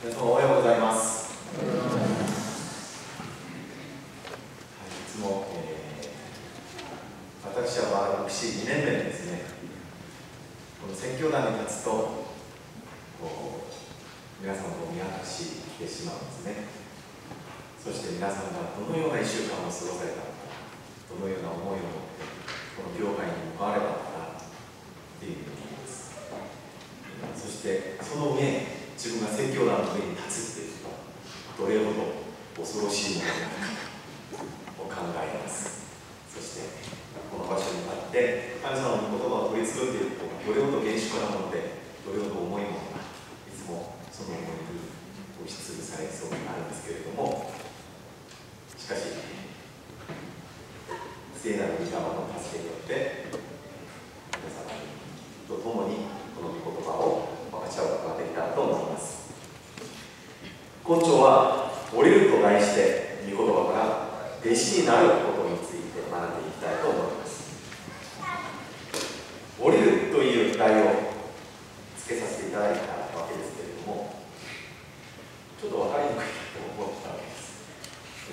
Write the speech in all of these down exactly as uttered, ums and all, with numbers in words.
皆様おはようございます。はい、いつも、えー、私は牧師にねんめでですね、この宣教団に立つとこう皆様を見渡してしまうんですね。そして皆さんがどのようないっしゅうかんを過ごされたのか、どのような思いを持ってこの業界に向かわれたのかというふうに言います。そしてその上自分が宣教団の上に立つということはどれほど恐ろしいものかを考えます。そしてこの場所に立って神様の言葉を取り継ぐということがどれほど厳粛なもので、どれほど重いものか、いつもその思いに押しつぶされそうになるんですけれども、しかし聖なる御霊の助けによって皆様と共にこの御言葉を分かち合うことができたらと思います。今朝は降りると題して御言葉から弟子になることについて学んでいきたいと思います。降りるという題をつけさせていただいたわけですけれども、ちょっと分かりにくいと思ったわけです。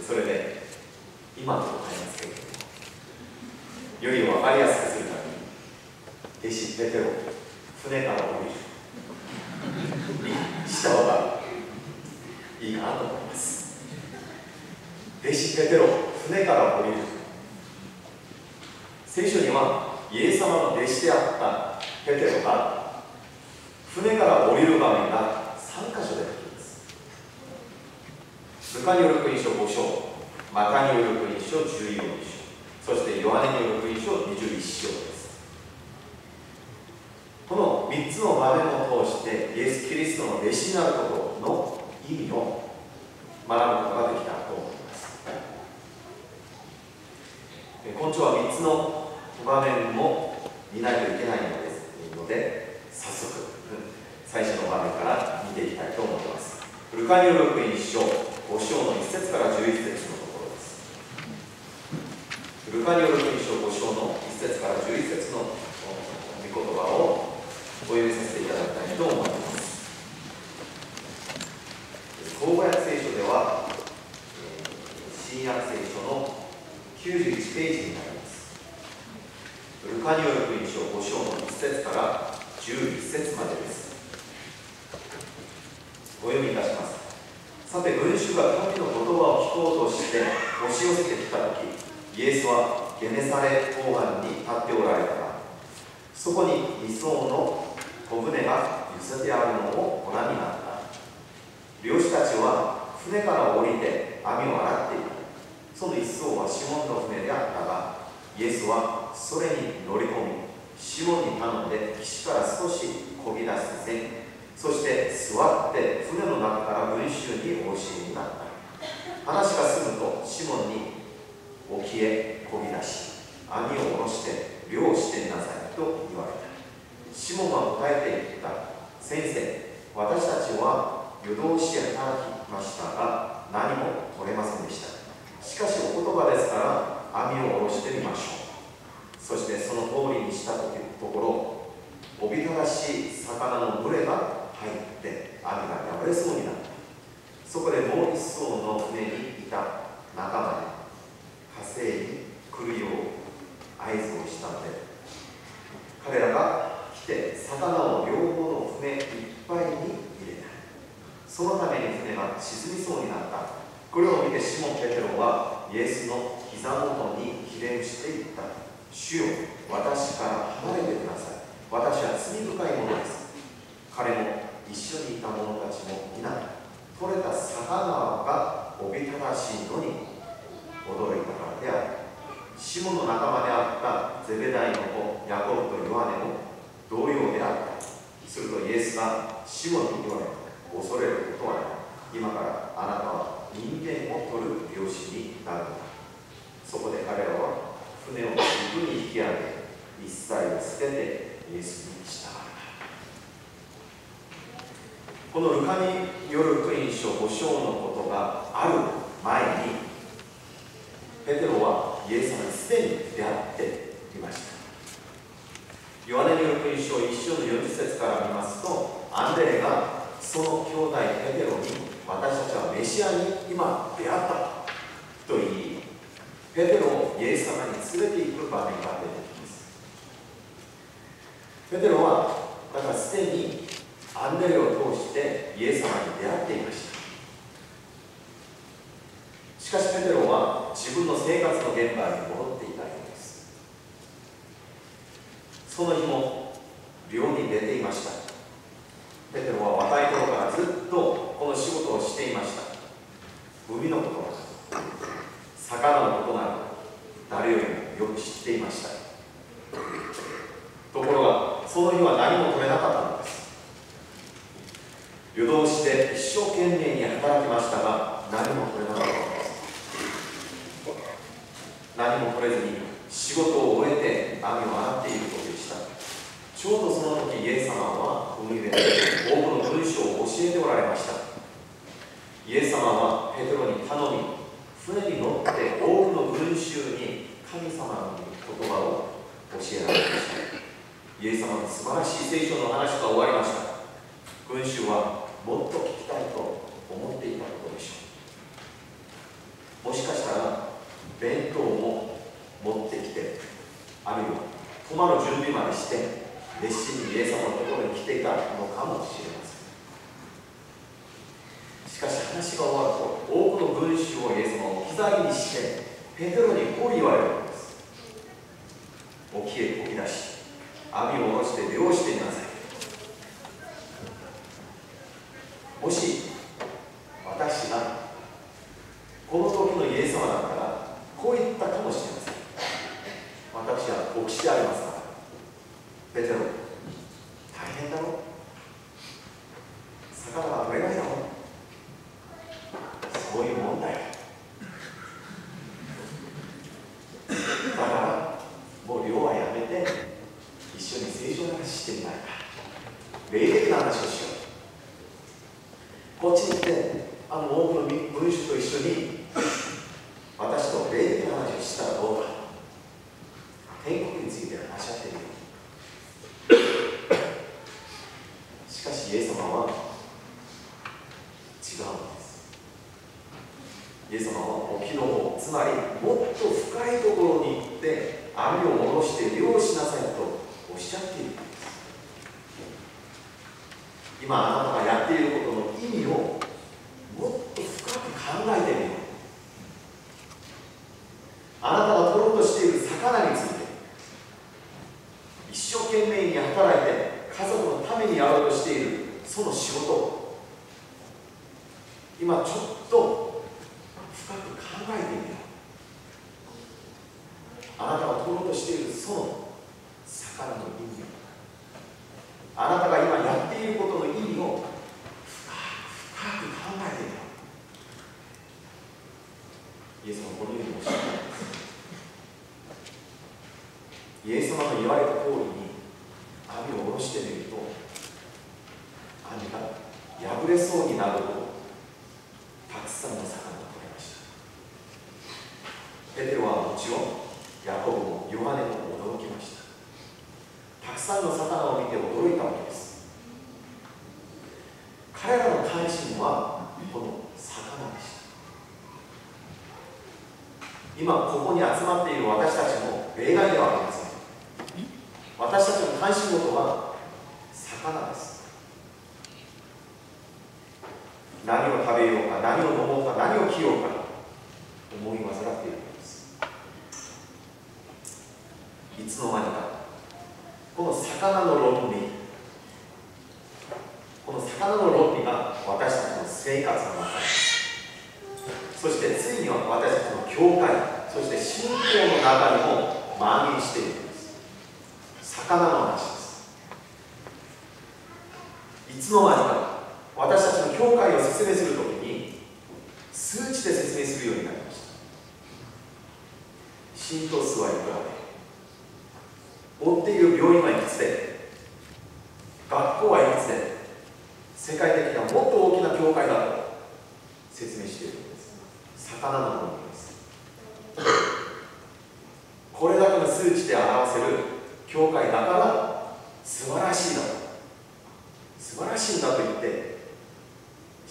それで今のと変えますけれども、より分かりやすくするために弟子ペテロ、船から降りるにした方がいいかなと思います。弟子ペテロ、船から降りる。聖書にはイエス様の弟子であったペテロが船から降りる場面がさんか所出てきます。ルカによる福音書ご章、マタによる福音書じゅうよん章、そしてヨハネによる福音書にじゅういち章です。このみっつの場面を通してイエス・キリストの弟子になることの意味を学ぶことができたと思います。今朝はみっつの場面も見ないといけないのですので、早速最初の場面から見ていきたいと思います。ルカによる福音書ご章のいっ節からじゅういち節のところです。ルカによる福音書ご章のいっ節からじゅういち節の御言葉をお読みさせていただきたいと思います。口語訳聖書では、えー、新約聖書のきゅうじゅういちページになります。ルカによる福音書ご章のいっ節からじゅういち節までです。お読みいたします。さて、群衆が神の言葉を聞こうとして押し寄せてきたとき、イエスはゲネサレ港湾に立っておられたが、そこににそうの小舟が揺せてあるのをご覧になった。漁師たちは船から降りて網を洗っていた。その一艘はシモンの船であったが、イエスはそれに乗り込み、シモンに頼んで岸から少し漕ぎ出させ、そして座って船の中から群衆にお教えになった。話が済むとシモンに沖へ漕ぎ出し、網を下ろして漁をしてみなさいと言われた。シモンは答えて言った。先生、私たちは夜通し働きましたが何も取れませんでした。しかしお言葉ですから網を下ろしてみましょう。そしてその通りにしたところ、おびただしい魚の群れが入って網が破れそうになった。そこでもう一艘の船にいた仲間で火星に来るよう合図をしたので、彼らが来て魚を両方の船いっぱいに入れた。そのために船が沈みそうになった。これを見てシモン・ペテロはイエスの膝元にひれ伏して言った。主よ、私から離れてください。私は罪深いものです。彼も一緒にいた者たちも皆取れた魚がおびただしいのに驚いたからである。シモンの仲間であったゼベダイの子ヤコブとヨハネも同様であった。するとイエスがシモンに言われた。恐れることはない。今からあなたは人間を取る漁師になるのだ。そこで彼らは船を陸に引き上げ、一切を捨ててイエスに従った。このルカによる福音書ご章のことがある前に、ペテロはイエス様にすでに出会っていました。ヨハネによる福音書いっ章のよんじゅっ節から見ますと、アンデレがその兄弟ペテロに、私たちはメシアに今出会ったと言い、ペテロをイエス様に連れて行く場面が出てきます。ペテロはだからすでにアンデレを通してイエス様に出会っていました。しかしペテロは自分の生活の現場に戻っていたようです。その日も漁に出ていました。ペテロは若い頃からずっとこの仕事をしていました。海のことなど魚のことなど誰よりもよく知っていました。ところがその日は何も取れなかったのです。夜通しで一生懸命に働きましたが何も取れなかったのです。何も取れずに仕事を終えて網を洗っている時でした。ちょうどその時イエス様は海辺で多くの文章を教えておられました。イエス様はペテロに頼み、船に乗って多くの群衆に神様の言葉を教えられました。イエス様の素晴らしい聖書の話が終わりました。群衆はもっと聞きたいと思っていたことでしょう。もしかしたら弁当も持ってきて、あるいは泊まる準備までして熱心にイエス様のところに来ていたのかもしれません。しかし話が終わると多くの群衆をイエス様を置き去りにしてペテロにこう言われるのです。沖へ飛び出し網を下ろして漁してみなさい。もし私がこの時のイエス様だったらこう言ったかもしれません。私は牧師でありますから、ペテロ、大変だろう、魚が取れないだろう、そういうもんだよ。だからもう漁はやめて一緒に聖書の話してみないか、霊的な話をしよう。こっちに来てあの多くの群衆と一緒に私と霊的な話をしたらどうか。天国について話し合っている。しかしイエス様は違うんです。イエス様は沖の方、つまりもっと深いところに行って網を下ろして漁しなさいとおっしゃっているんです。今あなたがやっていることの意味をもっと深く考えてみよう。あなたが取ろうとしている魚について、一生懸命に働いて家族のためにやろうとしているその仕事、今ちょっと深く考えてみよう。あなたが取ろうとしているその魚の意味、あなたが今やっていることの意味を深く深く考えてみよう。イエス様はこのようにおっしゃったんです。イエス様の言われた通りに網を下ろしてみると、網が破れそうになるほどたくさんの魚が取れました。ペテロはもちろんヤコブもヨハネも驚きました。たくさんの魚を見て驚いたわけです。彼らの関心はこの魚でした。今ここに集まっている私たちも例外ではありません。私たちの関心事は魚です。何を食べようか、何を飲もうか、何を着ようか思い煩っているのです。いつの間にかこの魚の論理、この魚の論理が私たちの生活の中に、そしてついには私たちの教会、そして信仰の中にも蔓延しているんです。魚の話です。いつの間にか私たちの教会を説明するときに数値で説明するようになりました。信徒数はいくらで、追っている病院はいくつで、学校はいくつで、世界的なもっと大きな教会だと説明しているんです。魚の論理です。これだけの数値で表せる教会だから素晴らしいだと、素晴らしいんだと言って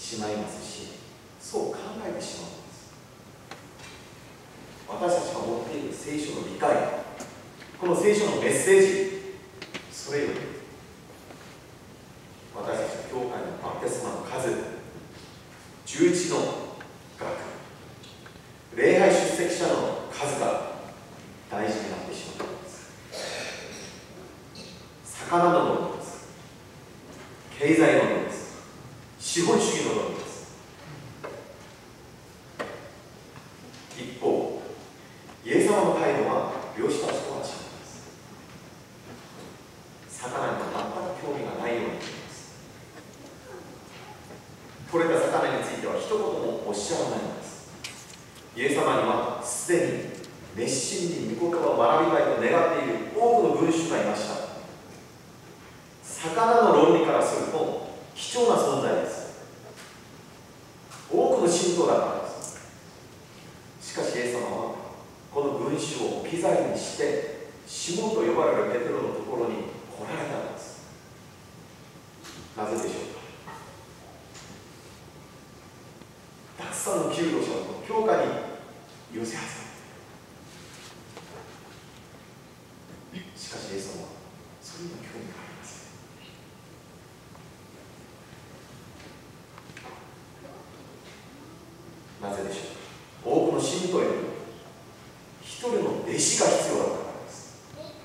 しまいますし、そう考えてしまうんです。私たちが持っている聖書の理解、この聖書のメッセージ、それより私たちの教会のバプテスマの数、じゅういちの額、礼拝出席者の数が大事になってしまうんです。魚の論理です。経済論理です。資本主義の論理です。一方、イエス様の態度は漁師たちとは違います。魚には全く興味がないように見えます。取れた魚については一言もおっしゃらないのです。イエス様にはすでに熱心に御言葉を学びたいと願っている多くの群衆がいました。魚の論理からすると貴重な存在です。多くの信徒だからです。しかしイエス様はこの群衆を置き去りにしてシモンと呼ばれるペテロのところに来られたのです。なぜでしょうか。たくさんの求道者を教会に寄せ集めて、しかしイエス様はそれには興味がありません。なぜでしょうか。多くの信徒より一人の弟子が必要だったからです。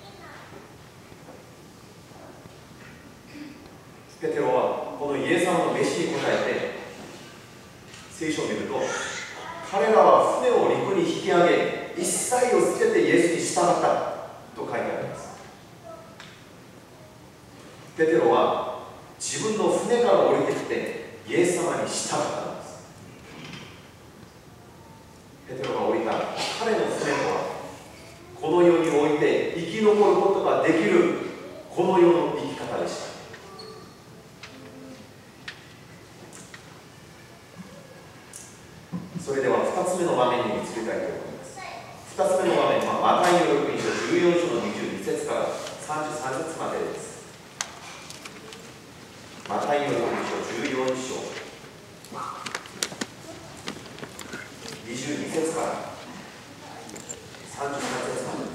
ペテロはこのイエス様の弟子に応えて、聖書を見ると、彼らは船を陸に引き上げ、一切を捨ててイエスに従ったと書いてあります。ペテロは自分の船から降りてきてイエス様に従ったのです。ペテロが降りた彼の船とは、この世において生き残ることができるこの世の生き方でした。それではふたつめの場面に移りたいと思います。ふたつめの場面はマタイの福音書じゅうよん章のにじゅうに節からさんじゅうさん節までです。マタイの福音書じゅうよん章にじゅうに節からさんじゅうさん節までです。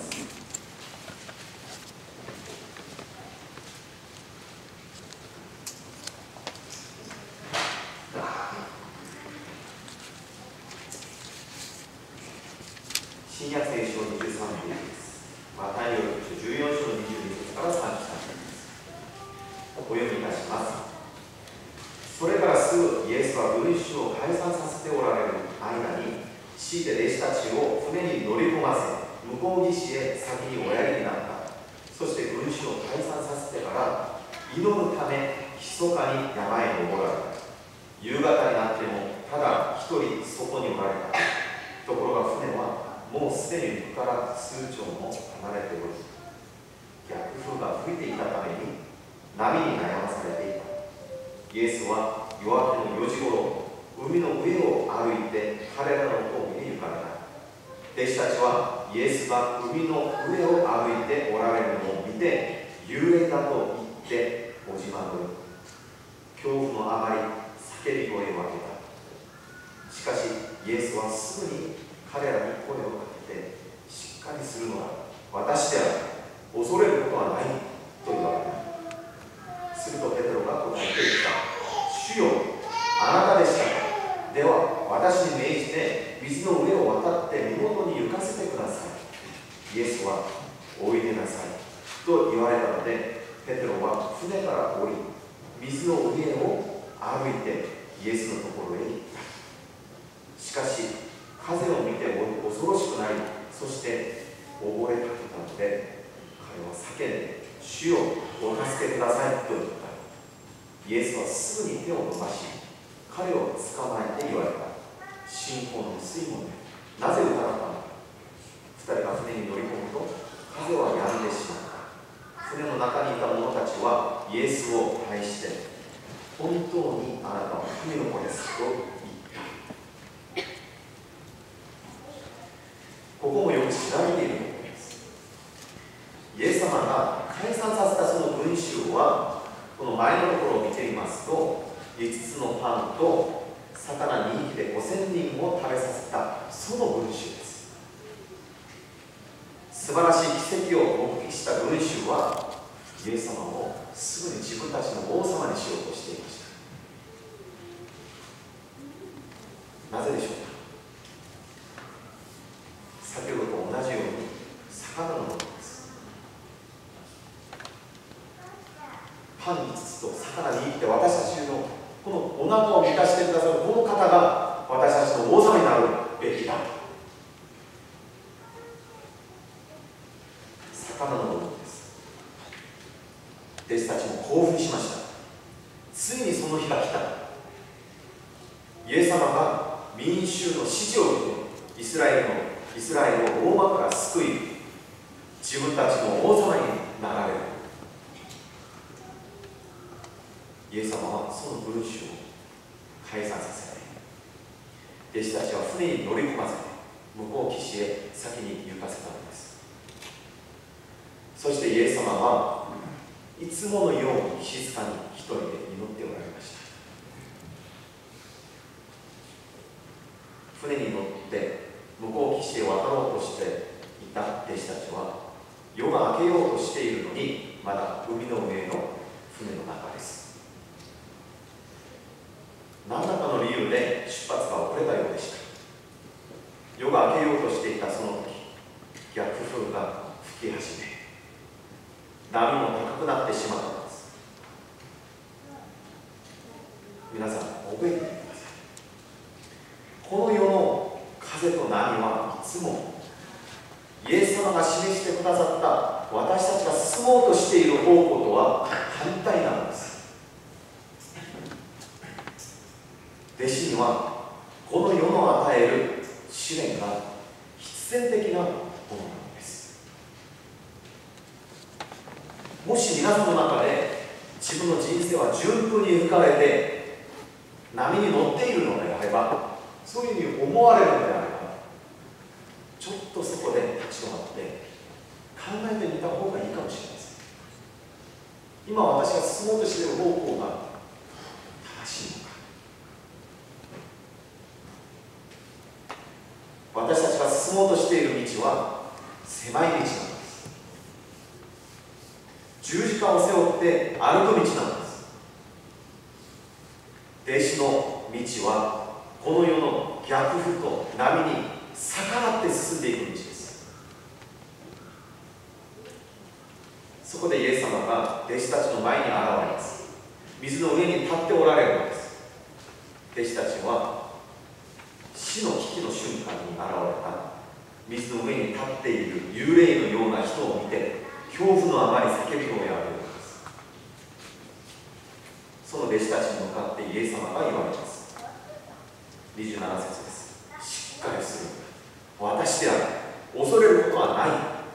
新約聖書にじゅうさんページです。マタイの福音書じゅうよん章のにじゅうに節からさんじゅうさん節です。お読みいたします。それからすぐイエスは群衆を解散させておられる間に、強いて弟子たちを船に乗り込ませ、向こう岸へ先におやりになった。そして群衆を解散させてから祈るため密かに山へ登られた。夕方になってもただ一人そこにおられた。ところが船はもうすでに陸から数丁も離れており、逆風が吹いていたために波に悩まされていた。イエスは夜明けのよじごろ、海の上を歩いて彼らの方に行かれた。弟子たちはイエスが海の上を歩いておられるのを見て、幽霊だと言っておじまどり、恐怖のあまり叫び声を上げた。しかしイエスはすぐに彼らに声をかけて、しっかりするのは私である、恐れることはないと言われた。するとペテロが答えて言った。主よ、あなたでしたか。では私に命じて水の上を渡って身元に行かせてください。イエスはおいでなさいと言われたので、ペテロは船から降り、水の上を歩いてイエスのところへ行った。しかし風を見て恐ろしくなり、そして溺れかけたので、彼は叫んで、主よ、お助けくださいと言った。イエスはすぐに手を伸ばし、彼を捕まえて言われた。信仰の薄い者よ、なぜ疑ったのか。二人が船に乗り込むと、風は止んでしまった。船の中にいた者たちはイエスを対して、本当にあなたは神の子ですと言った。ここもよく知られているところです。イエス様が解散させたその群衆は、この前のところを見てみますと、 いつつのパンと魚にひきでごせんにんを食べさせたその群衆です。素晴らしい奇跡を目撃した群衆はイエス様をすぐに自分たちの王様にしようとしていました。なぜでしょうか。先ほどと同じように魚のことです。パンいつつと魚にひきで私たちのこのお腹を満たしてくださるこの方が私たちの王様になるべきだ。魚のことです。弟子たちも興奮しました。ついにその日が来た。イエス様が民衆の支持を受けてイスラエルのイスラエルをローマから救い、自分たちの王様になられる。イエス様はその群衆を解散させて、弟子たちは船に乗り込ませて向こう岸へ先に行かせたのです。そしてイエス様はいつものように静かに一人で祈っておられました。船に乗って向こう岸へ渡ろうとしていた弟子たちは夜が明けようとしているのにまだ海の上の船の中です。何らかの理由で出発が遅れたようでした。夜が明けようとしていたその時、逆風が吹き始め、波も高くなってしまったのです。皆さん覚えてみてください。この世の風と波はいつもイエス様が示してくださった私たちが進もうとしている方向とは反対なのです。弟子にはこの世の与える試練が必然的なものなのです。もし皆さんの中で自分の人生は順風に吹かれて波に乗っているのであれば、そういうふうに思われるのであれば、ちょっとそこで立ち止まって考えてみた方がいいかもしれません。今私が進もうとしている方向が正しいのか。私たちが進もうとしている道は狭い道なんです。十字架を背負って歩く道なんです。弟子の道はこの世の逆風と波に逆らって進んでいく道です。そこでイエス様が弟子たちの前に現れます。水の上に立っておられるのです。弟子たちは死の危機の瞬間に現れた水の上に立っている幽霊のような人を見て恐怖のあまり叫びをやめるのです。その弟子たちに向かってイエス様が言われます。にじゅうなな節です。しっかりするんだ。私である。恐れることはない。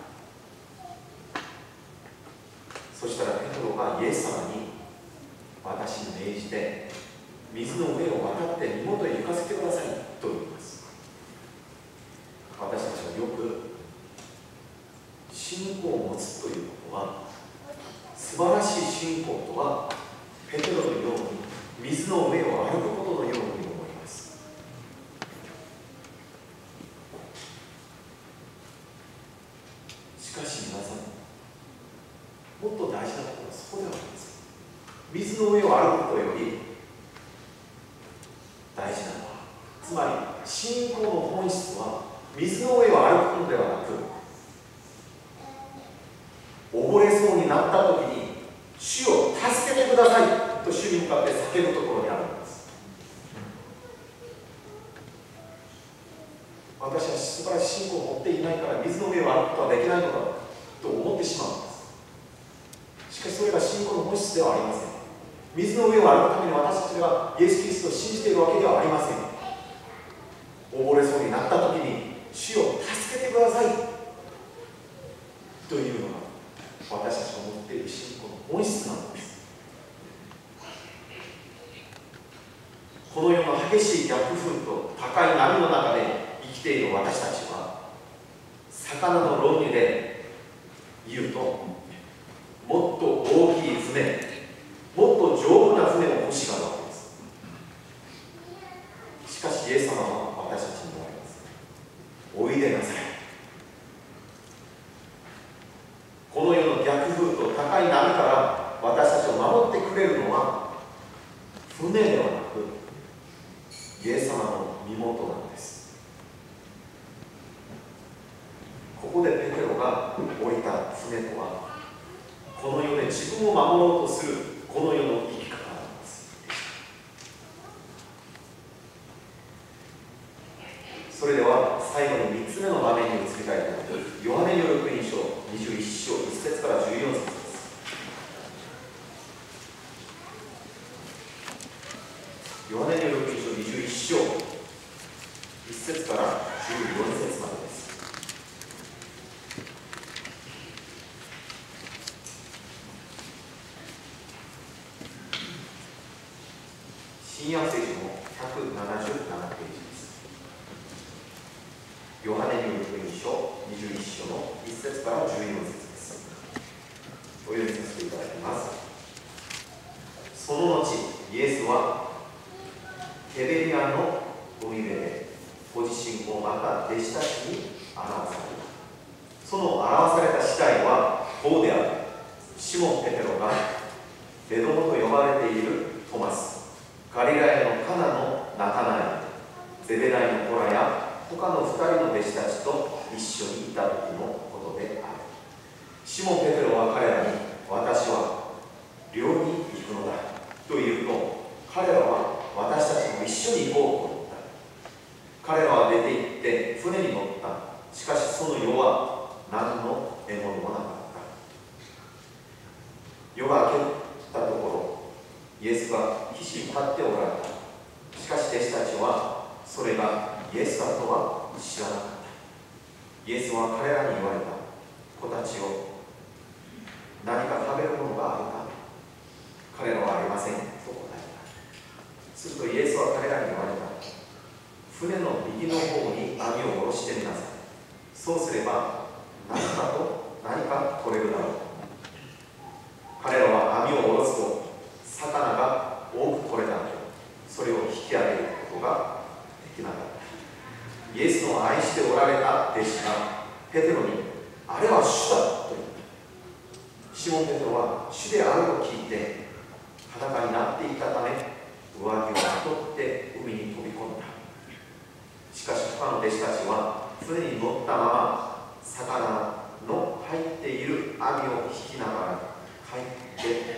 そしたらペトロがイエス様に私に命じて水の上を渡って身元へ行かせてくださいと言います。私たちはよく信仰を持つということは、素晴らしい信仰とはペテロのように水の上を歩くことのように思います。しかし皆さん、もっと大事なことはそこではありません。水の上を歩くことより大事なのは、つまり信仰の本質は水の上を歩くのではなく、溺れそうになった時に主を助けてくださいと主に向かって叫ぶところにあるんです。私は素晴らしい信仰を持っていないから水の上を歩くことはできないのだと思ってしまうんです。しかしそれが信仰の本質ではありません。水の上を歩くために私たちがイエス・キリストを信じているわけではありません。溺れそうになった時に主を助けてくださいというのが私たちが持っている信仰の本質なのです。この世の激しい逆風と高い波の中で生きている私たちは、魚の論理で言うと、もっと大きい船、もっと丈夫な船を欲しがるわけです。 しイエス様は私たちに言われます。おいでなさい。この世の逆風と高い波から私たちを守ってくれるのは船ではなくイエス様の身元なんです。ここでペテロが降りた船とは、この世で自分を守ろうとするこの世の生き方なんです。それでは最後にみっつめの場面に移りたいと思います。ヨハネによる福音書にじゅういっ章いち節からじゅうよん節です。ヨハネによる福音書にじゅういっ章いち節からじゅうよん節までです。新約聖書のひゃくななじゅうななページです。ヨハネによる福音書にじゅういっ章のいち節からじゅうよん節です。お読みさせていただきます。その後、イエスはテベリアの海辺でご自身をまた弟子たちに表された。その表された次第はこうである。シモン・ペテロがベドモと呼ばれているトマス、ガリラヤのカナのナタナエル、ゼベダイの子らや他の二人の弟子たちと一緒にいた時のことである。シモン・ペテロは彼らに、私は漁に行くのだと言うと、彼らは私たちも一緒に行こうと言った。彼らは出て行って船に乗った。しかしその夜は何の獲物もなかった。夜が明けたところ、イエスが岸に立っておられた。しかし弟子たちはそれがイエスだとは知らなかった。イエスは彼らに言われた。子たちを、何か食べるものがあるか。彼らはありませんと答えた。するとイエスは彼らに言われた。船の右の方に網を下ろしてみなさい。そうすれば何かと何か取れるだろう。彼らは網を下ろすと魚が多く取れたので、それを引き上げることができなかった。イエスの愛しておられた弟子がペテロに、あれは主だと言った。シモン・ペテロは主であると聞いて裸になっていたため、上着をまとって海に飛び込んだ。しかし他の弟子たちは船に乗ったまま魚の入っている網を引きながら帰っていった。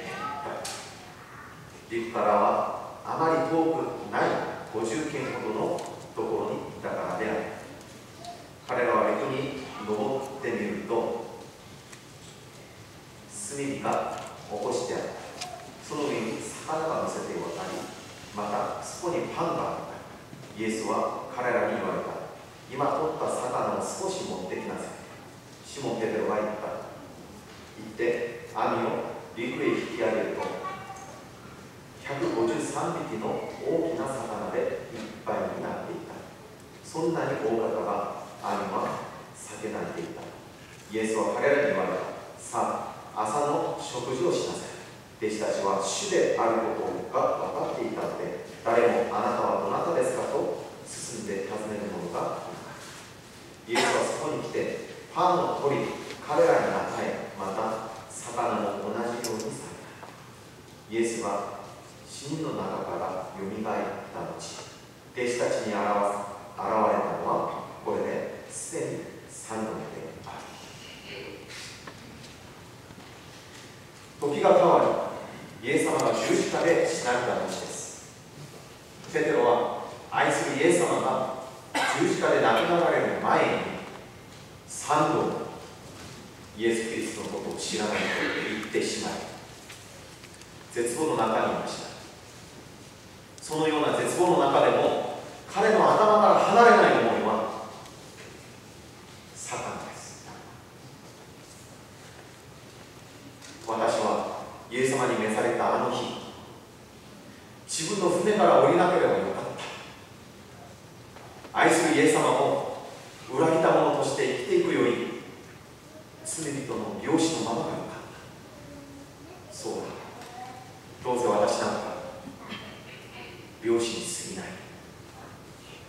陸からはあまり遠くないごじゅっけんほどのところにいたからである。彼らは陸に登ってみると炭火が起こしてあった。その上に魚が乗せて渡り、またそこにパンがあった。イエスは彼らに言われた。今取った魚を少し持ってきなさい。シモン・ペテロは言った。行って網を陸へ引き上げると、ひゃくごじゅうさんびきの大きな魚でいっぱいになっていた。そんなに大方が網は裂けないでいた。イエスは彼らに言われた。さあ、朝の食事をしなさい。弟子たちは主であることが分かっていたので、誰もあなたはどなたですかと進んで尋ねる者がいなかった。イエスはそこに来てパンを取り、彼らに与え、また魚も同じようにされた。イエスは死人の中からよみがえった後、弟子たちに現れたのはこれですでに三度目である。時が変わり、イエス様が十字架で死なれた年です。ペテロは愛するイエス様が十字架で亡くなられる前に三度イエス・キリストのことを知らないと言ってしまい、絶望の中にいました。そのような絶望の中でも彼の頭から離れない思いは魚です。私はイエス様に召されたあの日、自分の船から降りなければよかった。愛するイエス様を裏切った者として生きていくより、罪人の病死のままがよかった。そうだ、どうせ私なんか病死に過ぎない。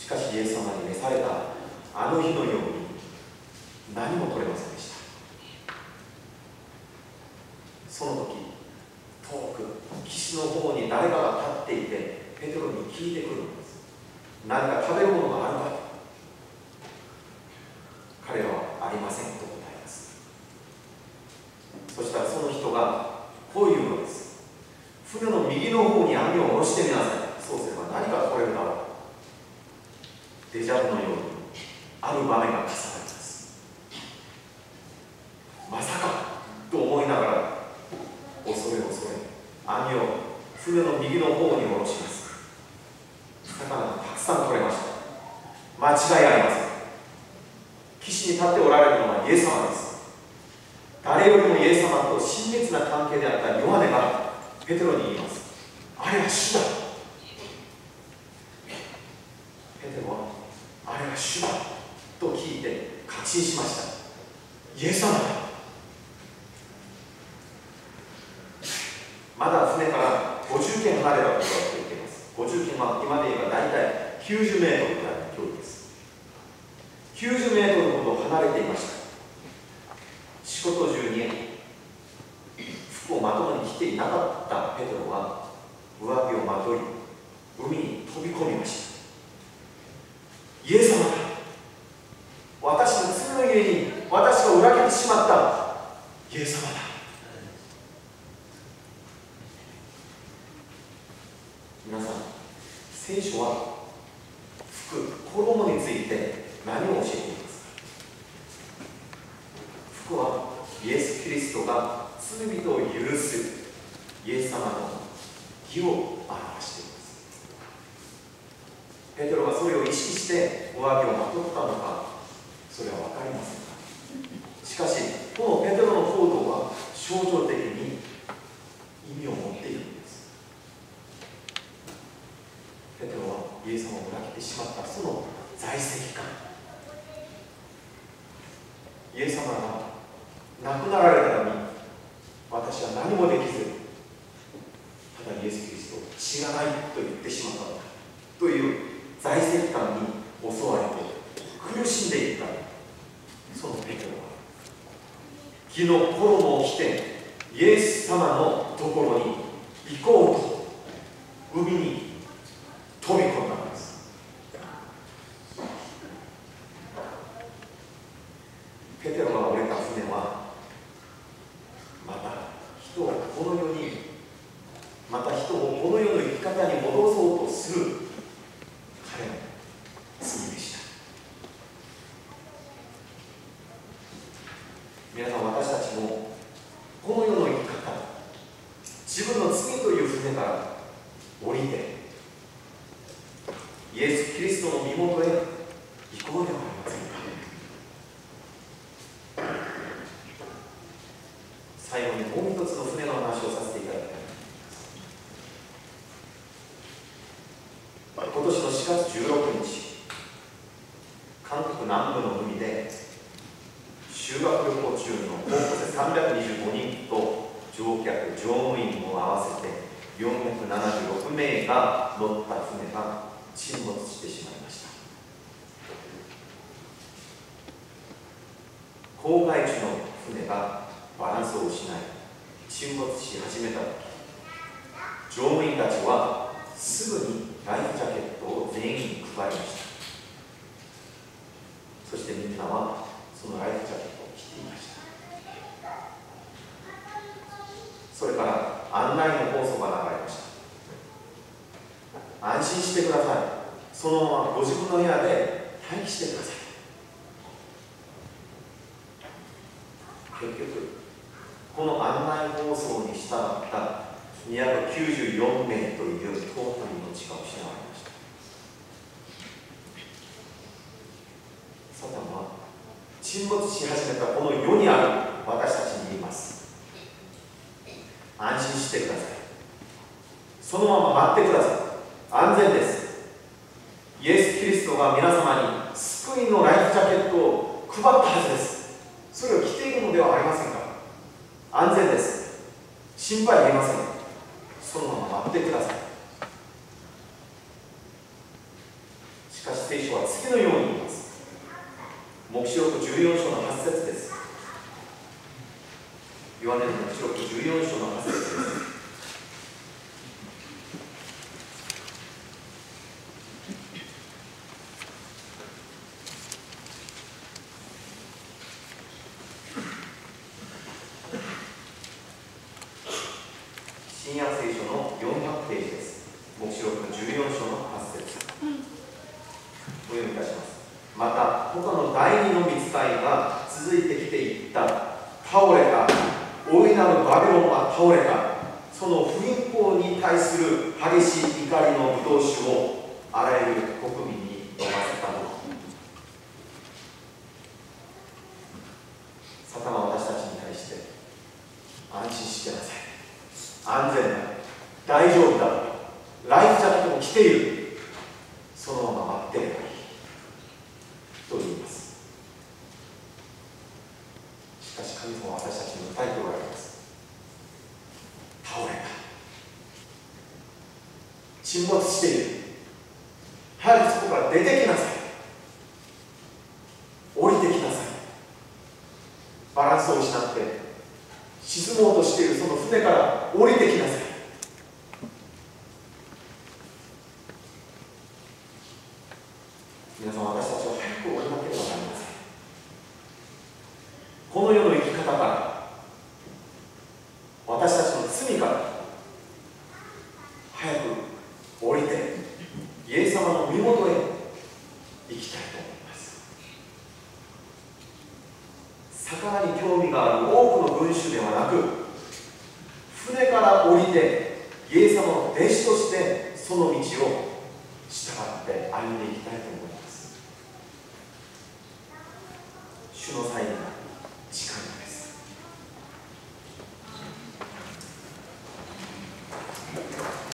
しかしイエス様に召されたあの日のように何も取れませんでした。その時、遠く岸の方に誰かが立っていてペテロに聞いてくるのです。何か食べるものがあるかと。彼はありませんと答えます。そしたらその人がこういうのです。船の右の方に網を下ろしてみなさい。そうすれば何か取れるだろう。デジャブのようにある場面が重なります。まさかと思いながら恐れ恐れ網を船の右の方に下ろします。魚がたくさん取れました。間違いありません。岸に立っておられるのはイエス様です。誰よりもイエス様と親密な関係であったヨハネがペテロに言います。あれは主だ。ペテロはあれは主だと聞いて確信しました。イエス様だ。まだ船からごじゅっけん離れたところだと言っています。ごじゅっけんは今で言えば大体きゅうじゅうメートルぐらいの距離です。きゅうじゅうメートルほど離れていました。仕事中に服をまともに着ていなかったペテロは上着をまとい海に飛び込みました。イエス様だ。私の罪のゆえに私が裏切ってしまったイエス様だ。皆さん、聖書は服、衣について何を教えていますか？服はイエス・キリストが罪人を許すイエス様の義を表しています。ペテロがそれを意識して上着をまとったのか、それは分かりませんが、しかしこのペテロの行動は象徴的に意味を持っているんです。ペテロはイエス様を裏切ってしまったその在籍感、イエス様が亡くなられたのに私は何もできず、ただイエス・キリストを知らないと言ってしまったのだという在籍感に襲われて苦しんでいったそのペテロは義の衣を着てイエス様のところに行こうと海に飛び込んだのです。ペテロが降りた船はまた人をこの世にまた人をこの世の生き方に戻そうとする彼の罪でした。皆さん、私たちもこの世の生き方、自分の罪という船から降りてイエス・キリストの身元へ行こうではありませんか。最後にもう一つの船の話をさせていただきたい。今年のしがつじゅうろくにち、韓国南部の海で修学旅行中の高校生さんびゃくにじゅうごにんと乗客乗務員を合わせてよんひゃくななじゅうろくめいが乗った船が沈没してしまいました。航海中の船がバランスを失い沈没し始めたとき、乗務員たちはすぐにライフジャケットを全員に配りました。そしてみんなはそのライフジャケットを着ていました。それから案内の放送が流れました。安心してください。そのままご自分の部屋で待機してください。結局この案内放送に従ったにひゃくきゅうじゅうよんめいというトータルの命が失われました。サタンは沈没し始めたこの世にある私たちに言います。安心してください。そのまま待ってください。安全です。イエス・キリストが皆様に救いのライフジャケットを配ったはずです。それを着ているのではありませんか。安全です。心配ありません。そのまま待ってください。しかし聖聖書は次のように言います。黙示録じゅうよん章のはち節です。ヨハネの黙示録じゅうよん章のはち節です。新約聖書のよんひゃくページです。黙示録じゅうよん章のはち節。お読みいたします。また他の第二の御使いが続いてきていった。倒れた、大いなるバビロンは倒れた。その不均衡に対する激しい怒りの葡萄酒をあらゆる国民に飲ませたの。サタンは私たちに対して、安心してなさい、安全だ、大丈夫だ、ライフジャケットも着ている、そのまま待っていればいいと言います。しかし神様は私たちに訴えておられます。倒れた、沈没している、早くそこから出てきなさい、降りてきなさい。バランスを失って沈もうとしているその船から降りてきなさい。皆さん、私たちは早く降りなければなりません。この世の生き方から、私たちの罪から早く降りてイエス様の身元へ行きたいと思います。魚に興味がある多くの群衆ではなく、船から降りてイエス様の弟子としてその道を従って歩んでいきたいと思います。